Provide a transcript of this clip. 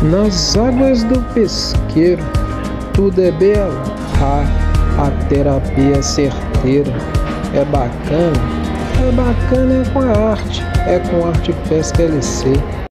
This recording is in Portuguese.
Nas águas do pesqueiro, tudo é belo. A terapia certeira. É bacana é com a arte. É com Arte Pesca LC.